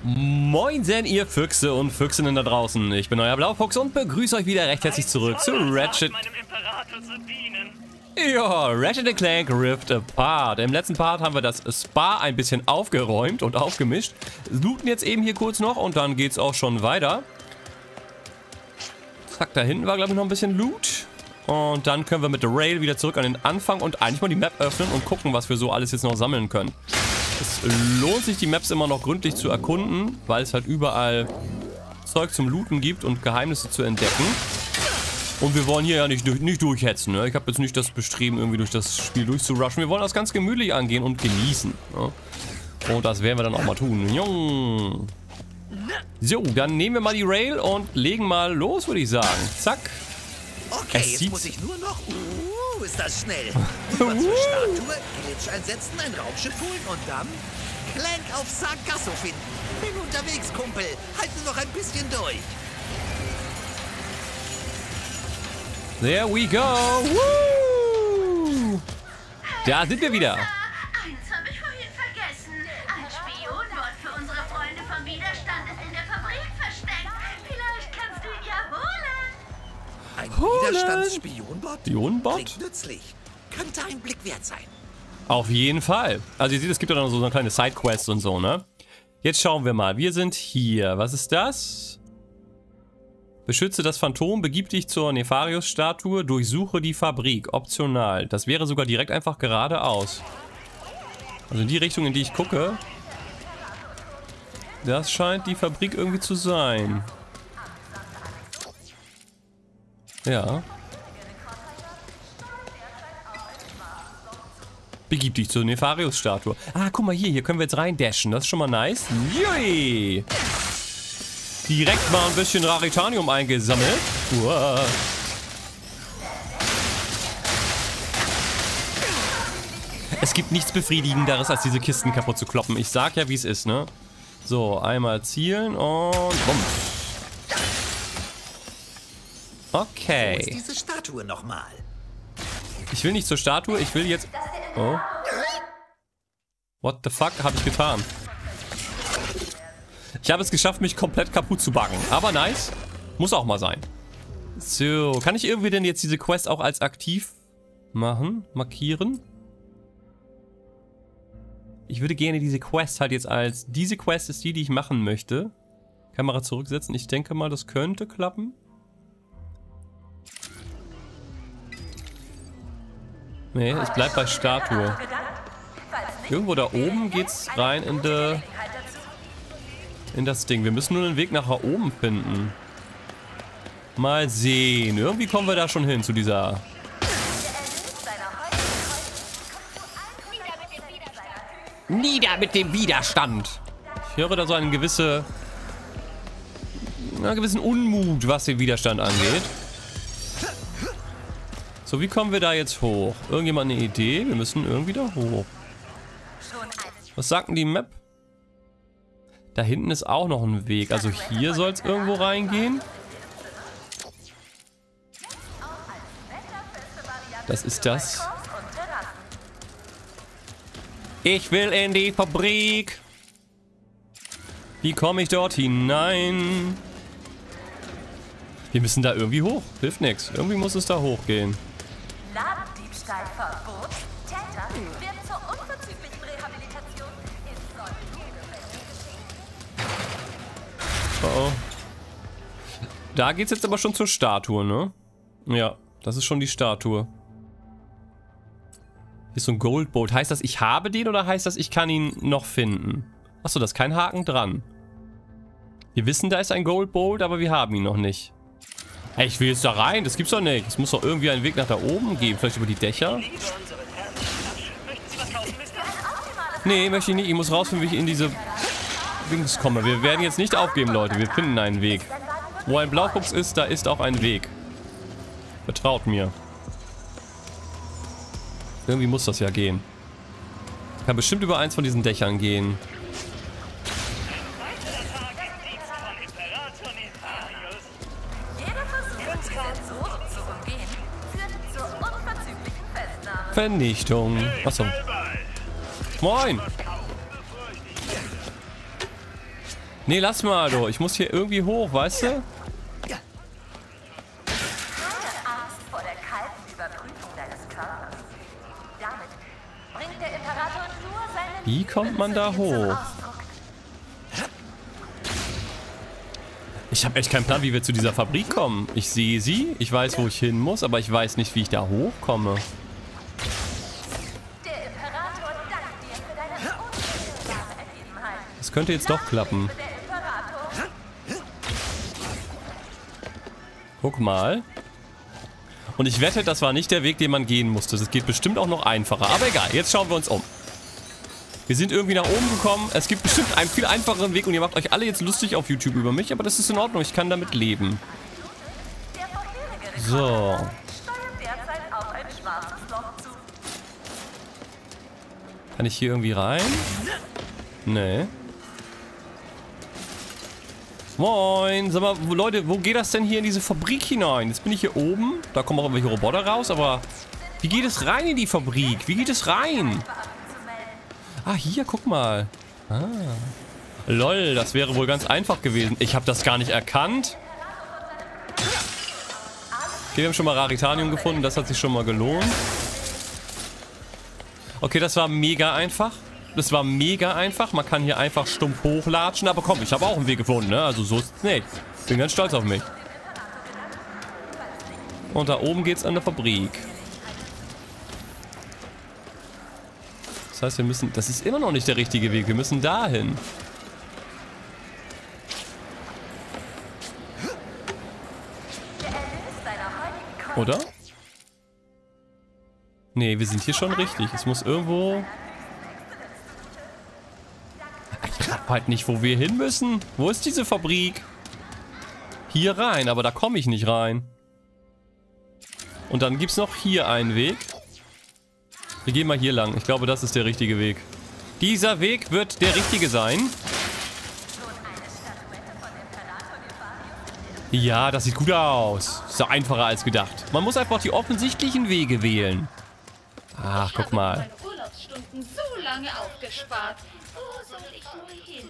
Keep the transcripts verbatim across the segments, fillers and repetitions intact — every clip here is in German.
Moinsen, ihr Füchse und Füchsinnen da draußen. Ich bin euer Blaufuchs und begrüße euch wieder recht herzlich zurück zu Ratchet. Ja, Ratchet and Clank Rift Apart. Im letzten Part haben wir das Spa ein bisschen aufgeräumt und aufgemischt. Looten jetzt eben hier kurz noch und dann geht's auch schon weiter. Zack, da hinten war glaube ich noch ein bisschen Loot. Und dann können wir mit der Rail wieder zurück an den Anfang und eigentlich mal die Map öffnen und gucken, was wir so alles jetzt noch sammeln können. Es lohnt sich, die Maps immer noch gründlich zu erkunden, weil es halt überall Zeug zum Looten gibt und Geheimnisse zu entdecken. Und wir wollen hier ja nicht, durch, nicht durchhetzen, ne? Ich habe jetzt nicht das Bestreben, irgendwie durch das Spiel durchzurushen. Wir wollen das ganz gemütlich angehen und genießen. Ne? Und das werden wir dann auch mal tun. So, dann nehmen wir mal die Rail und legen mal los, würde ich sagen. Zack. Okay, Es jetzt sieht- muss ich nur noch... Uh, ist das schnell. Über zur Statue, Glitch einsetzen, ein Raumschiff holen und dann... Clank auf Sargasso finden. Bin unterwegs, Kumpel. Halte noch ein bisschen durch. There we go. Woo! Da sind wir wieder. Eins habe ich vorhin vergessen. Ein Spionbot für unsere Freunde vom Widerstand ist in der Fabrik versteckt. Vielleicht kannst du ihn ja holen. Ein Holen. Widerstandsspionbot? Spionbot? Klingt nützlich. Könnte ein Blick wert sein. Auf jeden Fall. Also ihr seht, es gibt ja dann so eine kleine Sidequest und so, ne? Jetzt schauen wir mal. Wir sind hier. Was ist das? Beschütze das Phantom, begib dich zur Nefarius-Statue, durchsuche die Fabrik. Optional. Das wäre sogar direkt einfach geradeaus. Also in die Richtung, in die ich gucke. Das scheint die Fabrik irgendwie zu sein. Ja. Begib dich zur Nefarius-Statue. Ah, guck mal hier, hier können wir jetzt rein dashen. Das ist schon mal nice. Jui! Direkt mal ein bisschen Raritanium eingesammelt. Uah. Es gibt nichts Befriedigenderes, als diese Kisten kaputt zu kloppen. Ich sag ja, wie es ist, ne? So, einmal zielen und bumm. Wo ist Okay. diese Statue nochmal? Ich will nicht zur Statue, ich will jetzt... Oh. What the fuck habe ich getan? Ich habe es geschafft, mich komplett kaputt zu backen. Aber nice. Muss auch mal sein. So, kann ich irgendwie denn jetzt diese Quest auch als aktiv machen? Markieren? Ich würde gerne diese Quest halt jetzt als... Diese Quest ist die, die ich machen möchte. Kamera zurücksetzen. Ich denke mal, das könnte klappen. Nee, es bleibt bei Statue. Irgendwo da oben geht's rein in de, in das Ding. Wir müssen nur den Weg nach da oben finden. Mal sehen. Irgendwie kommen wir da schon hin zu dieser... Nieder mit dem Widerstand! Ich höre da so einen gewisse... einen gewissen Unmut, was den Widerstand angeht. So, wie kommen wir da jetzt hoch? Irgendjemand eine Idee? Wir müssen irgendwie da hoch. Was sagt denn die Map? Da hinten ist auch noch ein Weg. Also hier soll es irgendwo reingehen. Das ist das. Ich will in die Fabrik. Wie komme ich dort hinein? Wir müssen da irgendwie hoch. Hilft nichts. Irgendwie muss es da hochgehen. Ladendiebstahlverbot. Täter wird zur unverzüglichen Rehabilitation in Soll. Oh oh. Da geht's jetzt aber schon zur Statue, ne? Ja, das ist schon die Statue. Hier ist so ein Goldbolt. Heißt das, ich habe den oder heißt das, ich kann ihn noch finden? Achso, da ist kein Haken dran. Wir wissen, da ist ein Goldbolt, aber wir haben ihn noch nicht. Ey, ich will jetzt da rein. Das gibt's doch nicht. Es muss doch irgendwie einen Weg nach da oben geben. Vielleicht über die Dächer? Nee, möchte ich nicht. Ich muss rausfinden, wie ich in diese Dings komme. Wir werden jetzt nicht aufgeben, Leute. Wir finden einen Weg. Wo ein Blaufuchs ist, da ist auch ein Weg. Vertraut mir. Irgendwie muss das ja gehen. Kann bestimmt über eins von diesen Dächern gehen. Jeder Versuch, die Sensoren zu umgehen, führt zur unverzüglichen Festnahme. Vernichtung. Achso. Moin. Nee, lass mal, du. Ich muss hier irgendwie hoch, weißt du? Keine Angst vor der kalten Überprüfung deines Körpers. Damit bringt der Imperator nur seine Wie kommt man da Liebe zu dir zum hoch? Ausdruck. Ich habe echt keinen Plan, wie wir zu dieser Fabrik kommen. Ich sehe sie, ich weiß, wo ich hin muss, aber ich weiß nicht, wie ich da hochkomme. Der Imperator dankt dir für deine unmittelbare Ergebenheit. Das könnte jetzt doch klappen. Der Imperator. Guck mal. Und ich wette, das war nicht der Weg, den man gehen musste. Das geht bestimmt auch noch einfacher. Aber egal, jetzt schauen wir uns um. Wir sind irgendwie nach oben gekommen. Es gibt bestimmt einen viel einfacheren Weg und ihr macht euch alle jetzt lustig auf YouTube über mich, aber das ist in Ordnung. Ich kann damit leben. Der vorherige So. Rekordhalter steuert derzeit auf ein schwarzes Loch zu. Kann ich hier irgendwie rein? Nee. Moin. Sag mal, wo, Leute, wo geht das denn hier in diese Fabrik hinein? Jetzt bin ich hier oben. Da kommen auch irgendwelche Roboter raus, aber wie geht es rein in die Fabrik? Wie geht es rein? Ah, hier, guck mal. Ah. Lol, das wäre wohl ganz einfach gewesen. Ich habe das gar nicht erkannt. Okay, wir haben schon mal Raritanium gefunden. Das hat sich schon mal gelohnt. Okay, das war mega einfach. Das war mega einfach. Man kann hier einfach stumpf hochlatschen. Aber komm, ich habe auch einen Weg gefunden, ne? Also so ist es nicht. Bin ganz stolz auf mich. Und da oben geht's an der Fabrik. Das heißt, wir müssen... Das ist immer noch nicht der richtige Weg. Wir müssen dahin. Oder? Nee, wir sind hier schon richtig. Es muss irgendwo... Ich hab halt nicht, wo wir hin müssen. Wo ist diese Fabrik? Hier rein, aber da komme ich nicht rein. Und dann gibt es noch hier einen Weg. Wir gehen mal hier lang. Ich glaube, das ist der richtige Weg. Dieser Weg wird der richtige sein. Ja, das sieht gut aus. Ist doch einfacher als gedacht. Man muss einfach die offensichtlichen Wege wählen. Ach, guck mal. Ich habe meine Urlaubsstunden so lange aufgespart. Wo soll ich nur hin?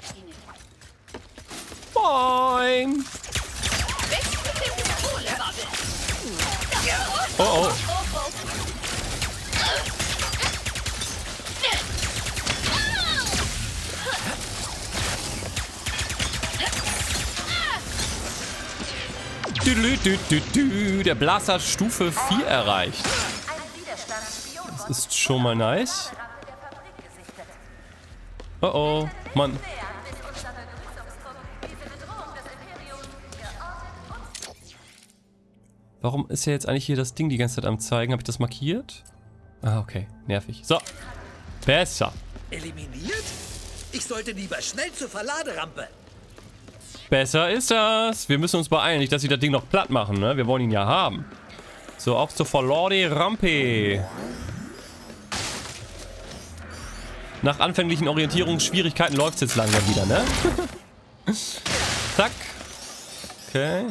Moin. Weg mit dem Kohlewabbel. Oh, oh. Dü, dü, dü, dü, dü. Der Blaster hat Stufe vier erreicht. Das ist schon mal nice. Oh oh, Mann. Warum ist ja jetzt eigentlich hier das Ding die ganze Zeit am zeigen? Habe ich das markiert? Ah, okay. Nervig. So. Besser. Eliminiert? Ich sollte lieber schnell zur Verladerampe. Besser ist das. Wir müssen uns beeilen, nicht, dass sie das Ding noch platt machen, ne? Wir wollen ihn ja haben. So, auf zur Verladerampe. Nach anfänglichen Orientierungsschwierigkeiten läuft es jetzt langsam wieder, ne? Zack. Okay.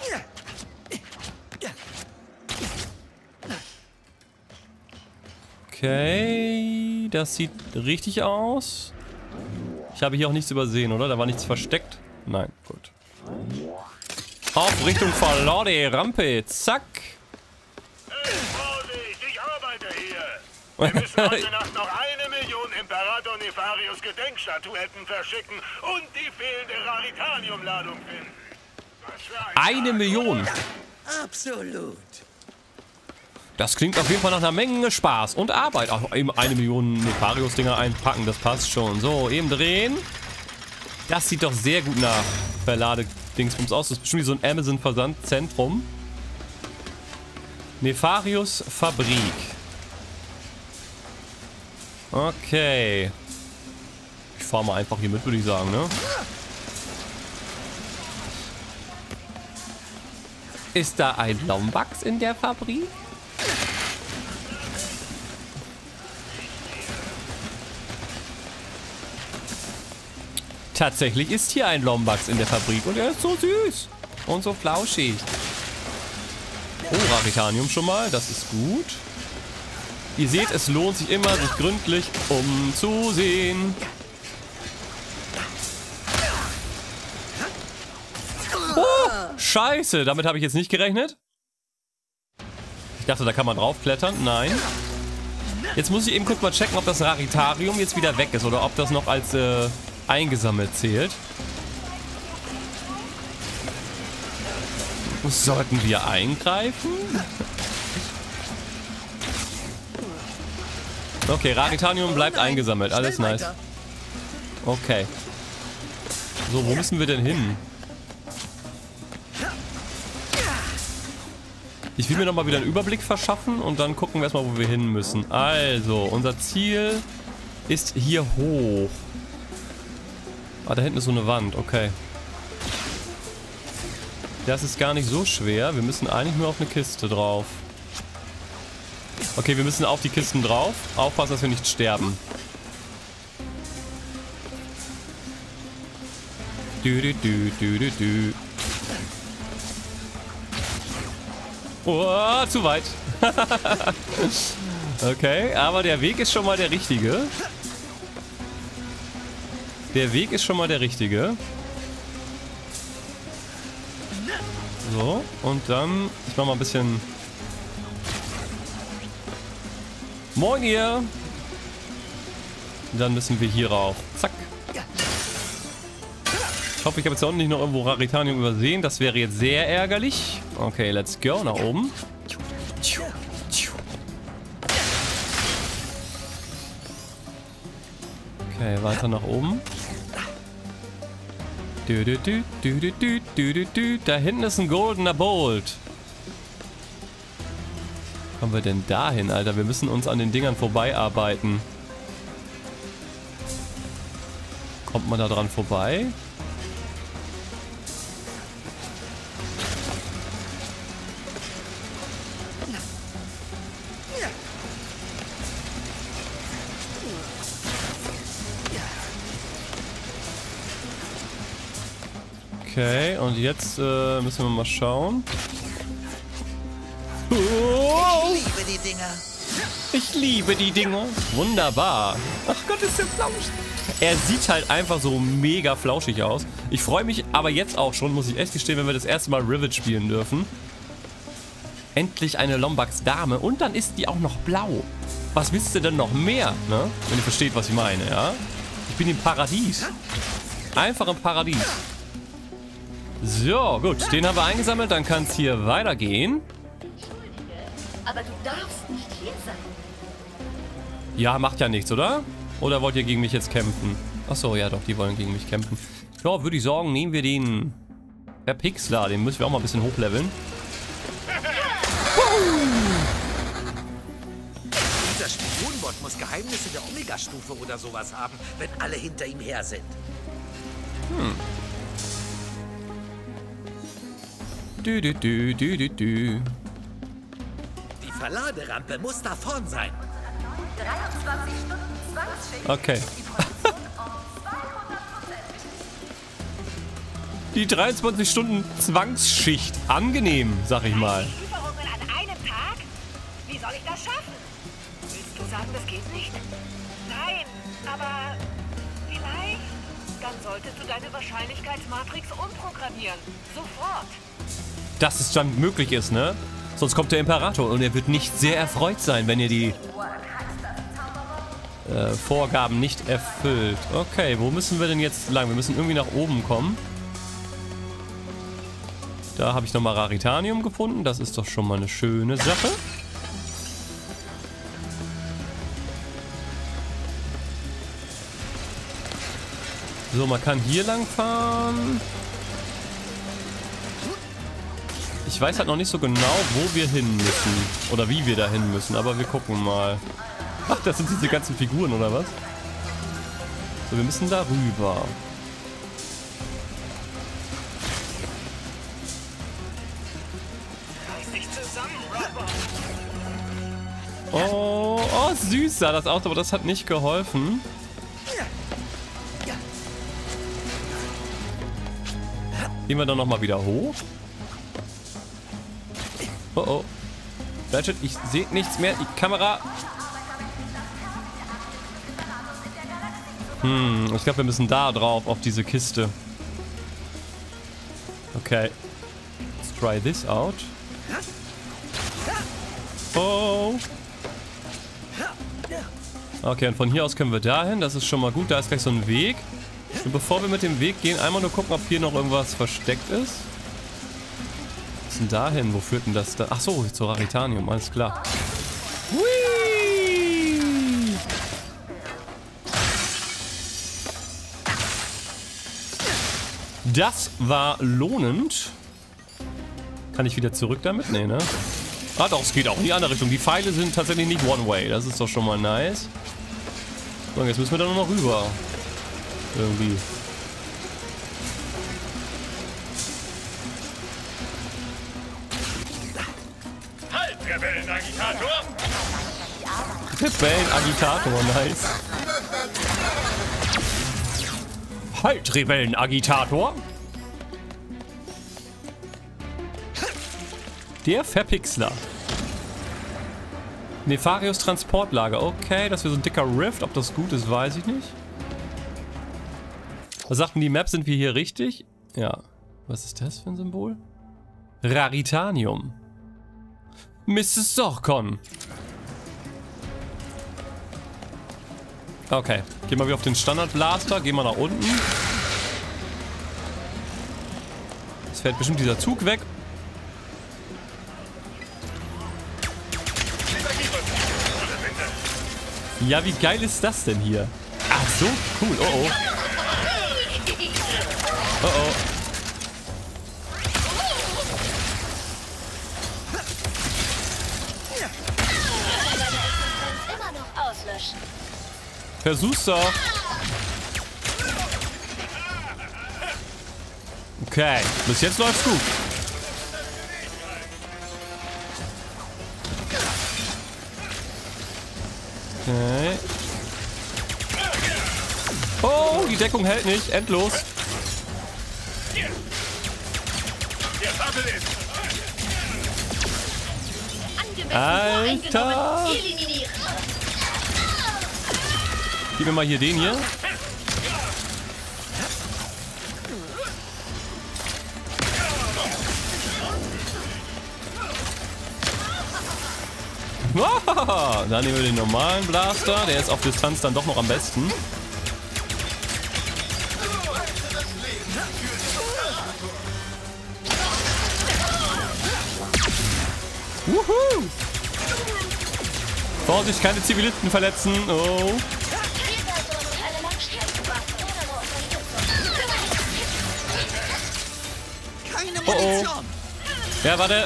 Okay, das sieht richtig aus. Ich habe hier auch nichts übersehen, oder? Da war nichts versteckt. Nein, gut. Auf Richtung Verladerampe. Zack. Hey, Vorsicht, ich arbeite hier. Wir müssen heute Nacht noch eine Million Imperator Nefarius Gedenkstatuetten verschicken und die fehlende Raritaniumladung finden. Was für ein Eine Tag, Million. oder? Absolut. Das klingt auf jeden Fall nach einer Menge Spaß und Arbeit. Auch eben eine Million Nefarius-Dinger einpacken, das passt schon. So, eben drehen. Das sieht doch sehr gut nach Verladedingsbums aus. Das ist bestimmt wie so ein Amazon-Versandzentrum. Nefarius Fabrik. Okay. Ich fahre mal einfach hier mit, würde ich sagen, ne? Ist da ein Lombax in der Fabrik? Tatsächlich ist hier ein Lombax in der Fabrik und er ist so süß und so flauschig. Oh, Raritanium schon mal, das ist gut. Ihr seht, es lohnt sich immer, sich gründlich umzusehen. Scheiße, damit habe ich jetzt nicht gerechnet. Ich dachte, da kann man draufklettern. Nein. Jetzt muss ich eben kurz mal checken, ob das Raritarium jetzt wieder weg ist oder ob das noch als äh, eingesammelt zählt. Sollten wir eingreifen? Okay, Raritanium bleibt eingesammelt. Alles nice. Okay. So, wo müssen wir denn hin? Ich will mir nochmal wieder einen Überblick verschaffen und dann gucken wir erstmal, wo wir hin müssen. Also, unser Ziel ist hier hoch. Ah, da hinten ist so eine Wand. Okay. Das ist gar nicht so schwer. Wir müssen eigentlich nur auf eine Kiste drauf. Okay, wir müssen auf die Kisten drauf. Aufpassen, dass wir nicht sterben. Du, du, du, du, du, du. Oh, zu weit. Okay, aber der Weg ist schon mal der richtige. Der Weg ist schon mal der richtige. So, und dann... Ich mach mal ein bisschen... Moin ihr! Dann müssen wir hier rauf. Zack. Ich hoffe, ich habe jetzt da unten nicht noch irgendwo Raritanium übersehen. Das wäre jetzt sehr ärgerlich. Okay, let's go. Nach oben. Okay, weiter nach oben. Du, du, du, du, du, du, du, du, du. Da hinten ist ein goldener Bolt. Kommen wir denn dahin, Alter? Wir müssen uns an den Dingern vorbeiarbeiten. Kommt man da dran vorbei? Okay, und jetzt äh, müssen wir mal schauen. Oh, Ich liebe die Dinger. ich liebe die Dinger. Wunderbar. Ach Gott, ist der flauschig. Er sieht halt einfach so mega flauschig aus. Ich freue mich aber jetzt auch schon, muss ich echt gestehen, wenn wir das erste Mal Rivet spielen dürfen. Endlich eine Lombax Dame und dann ist die auch noch blau. Was willst du denn noch mehr, ne? Wenn ihr versteht, was ich meine, ja? Ich bin im Paradies. Einfach im Paradies. So, gut. Den haben wir eingesammelt. Dann kann es hier weitergehen. Aber du darfst nicht hier sein. Ja, macht ja nichts, oder? Oder wollt ihr gegen mich jetzt kämpfen? Achso, ja doch, die wollen gegen mich kämpfen. Ja, würde ich sagen, nehmen wir den Verpixler. Den müssen wir auch mal ein bisschen hochleveln. Dieser Spionbot muss Geheimnisse der Omega-Stufe oder sowas haben, wenn alle hinter ihm her sind. Hm. Du, du, du, du, du, du. Die Verladerampe muss da vorn sein. dreiundzwanzig Stunden Zwangsschicht. Okay. Die Produktion um zweihundert Prozent. Die dreiundzwanzig Stunden Zwangsschicht. Angenehm, sag ich mal. Lieferungen an einem Tag? Wie soll ich das schaffen? Willst du sagen, das geht nicht? Nein, aber vielleicht. Dann solltest du deine Wahrscheinlichkeitsmatrix umprogrammieren. Sofort. Dass es dann möglich ist, ne? Sonst kommt der Imperator und er wird nicht sehr erfreut sein, wenn ihr die äh, Vorgaben nicht erfüllt. Okay, wo müssen wir denn jetzt lang? Wir müssen irgendwie nach oben kommen. Da habe ich nochmal Raritanium gefunden. Das ist doch schon mal eine schöne Sache. So, man kann hier lang fahren. Ich weiß halt noch nicht so genau, wo wir hin müssen. Oder wie wir da hin müssen, aber wir gucken mal. Ach, das sind diese ganzen Figuren, oder was? So, wir müssen da rüber. Oh, oh, süß sah das aus, aber das hat nicht geholfen. Gehen wir dann nochmal wieder hoch. Oh oh. Ratchet, ich sehe nichts mehr. Die Kamera. Hm, ich glaube, wir müssen da drauf, auf diese Kiste. Okay. try this out. Oh. Okay, und von hier aus können wir dahin. Das ist schon mal gut. Da ist gleich so ein Weg. Und bevor wir mit dem Weg gehen, einmal nur gucken, ob hier noch irgendwas versteckt ist. Was ist denn dahin? Wo führt denn das da? Ach so, zu Raritanium. Alles klar. Hui! Das war lohnend. Kann ich wieder zurück damit? Nee, ne? Ah doch, es geht auch in die andere Richtung. Die Pfeile sind tatsächlich nicht One-Way. Das ist doch schon mal nice. So, jetzt müssen wir da nur noch rüber. Irgendwie. Halt, Rebellenagitator! Rebellenagitator, nice. Halt, Rebellenagitator! Der Verpixler. Nefarius Transportlager. Okay, das wäre so ein dicker Rift. Ob das gut ist, weiß ich nicht. Was sagten die Maps? Sind wir hier richtig? Ja. Was ist das für ein Symbol? Raritanium. Misses Sorkon. Okay. Gehen wir wieder auf den Standard-Blaster. Gehen wir nach unten. Jetzt fährt bestimmt dieser Zug weg. Ja, wie geil ist das denn hier? Ach so, cool. Oh oh. Oh oh. Immer noch auslöschen. Versuch's doch. Okay, bis jetzt läuft's gut. Okay. Oh, die Deckung hält nicht. Endlos. Alter! Gib mir mal hier den hier. Dann nehmen wir den normalen Blaster. Der ist auf Distanz dann doch noch am besten. Wuhu! Vorsicht, keine Zivilisten verletzen. Oh. Keine Oh, Munition. oh. Ja, warte.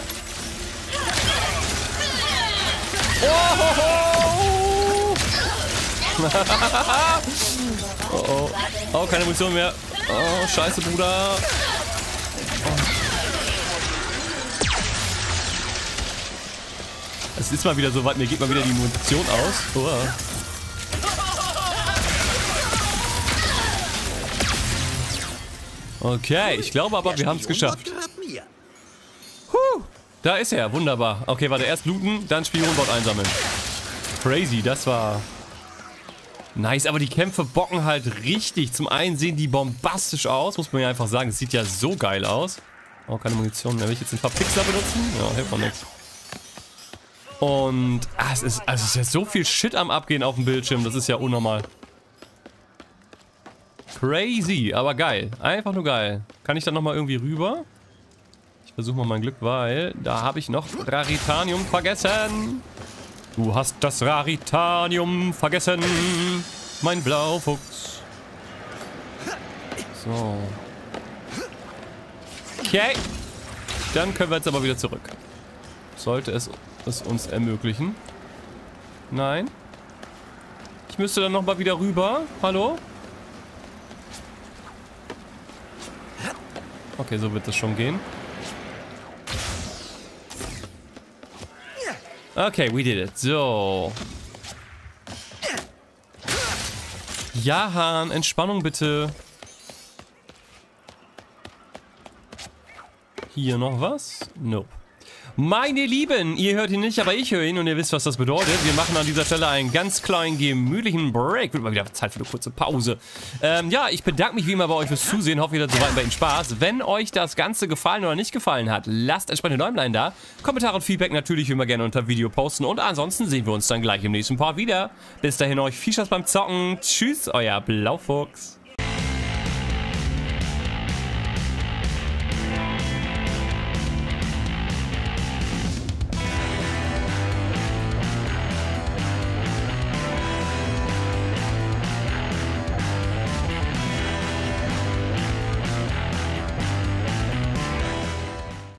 Oh, oh, oh. Oh, oh. Oh, keine Munition mehr. Oh, scheiße, Bruder. Oh. Es ist mal wieder so weit, mir geht mal wieder die Munition aus. Oh. Okay, ich glaube aber, wir haben es geschafft. Huh, da ist er, wunderbar. Okay, warte, erst looten, dann Spionbot einsammeln. Crazy, das war nice, aber die Kämpfe bocken halt richtig. Zum einen sehen die bombastisch aus, muss man ja einfach sagen. Es sieht ja so geil aus. Oh, keine Munition mehr. Will ich jetzt den Verpixler benutzen? Ja, hilft mir nichts. Und ah, es, ist, also es ist ja so viel Shit am Abgehen auf dem Bildschirm. Das ist ja unnormal. Crazy, aber geil. Einfach nur geil. Kann ich dann nochmal irgendwie rüber? Ich versuche mal mein Glück, weil da habe ich noch Raritanium vergessen. Du hast das Raritanium vergessen, mein Blaufuchs. So. Okay. Dann können wir jetzt aber wieder zurück. Sollte es es uns ermöglichen. Nein. Ich müsste dann nochmal wieder rüber. Hallo? Okay, so wird das schon gehen. Okay, we did it. So. Ja, Han, Entspannung bitte. Hier noch was? Nope. Meine Lieben, ihr hört ihn nicht, aber ich höre ihn und ihr wisst, was das bedeutet. Wir machen an dieser Stelle einen ganz kleinen, gemütlichen Break. Wird mal wieder Zeit für eine kurze Pause. Ähm, ja, ich bedanke mich wie immer bei euch fürs Zusehen. Hoffe, ihr hattet soweit bei Ihnen Spaß. Wenn euch das Ganze gefallen oder nicht gefallen hat, lasst entsprechende Däumlein da. Kommentare und Feedback natürlich immer gerne unter Video posten. Und ansonsten sehen wir uns dann gleich im nächsten Part wieder. Bis dahin euch viel Spaß beim Zocken. Tschüss, euer Blaufuchs.